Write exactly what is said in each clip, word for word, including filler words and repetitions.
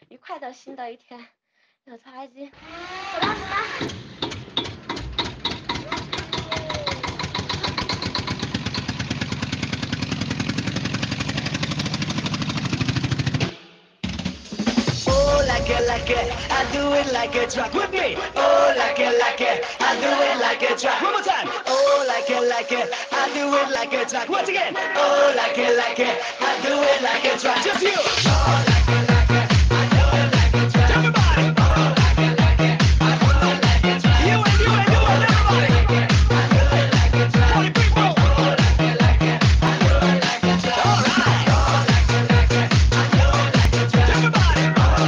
愉快的新的一天。有曹爱金，走吧走吧。 Oh, like it, like it, I do it like a track with me. Oh, like it, like it, I do it like a track. One more time. Oh, like it, like it, I do it like a track. Once again. Oh, like it, like it, I do it like a track. Just you. Oh, like it, like it, I do it like a track. Everybody. Oh, like it, like it, I do it like a track. You and you and you and everybody. I do it like a track. Party people. Oh, like it, like it, I do it like a track. All right. Oh, like it, like it, I do it like a track. Everybody.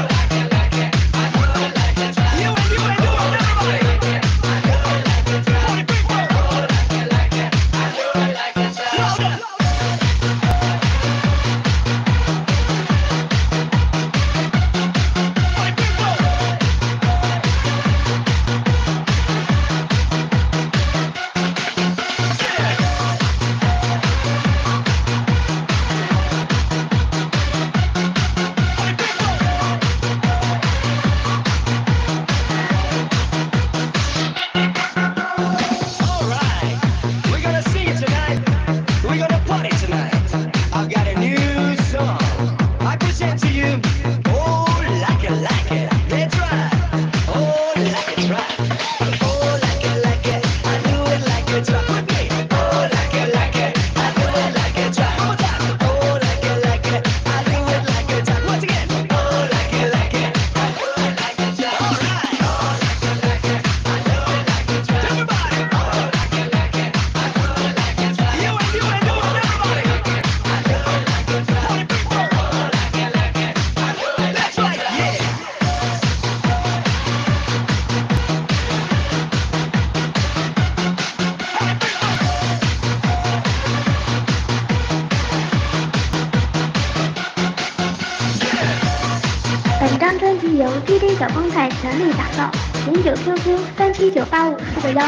D J 小光彩全力打造，零九 Q Q 三七九八五四个幺。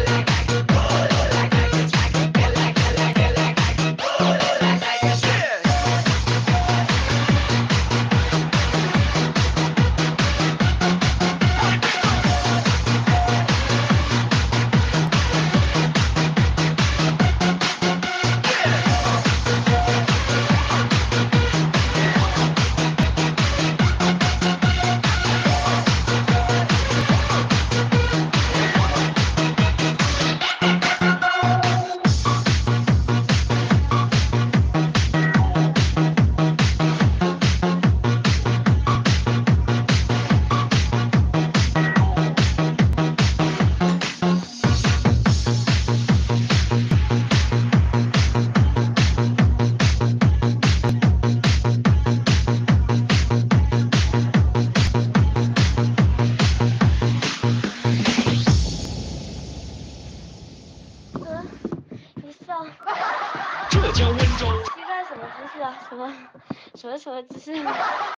Yeah. 叫温柔。 膝盖什么姿势啊？什么什么什么姿势？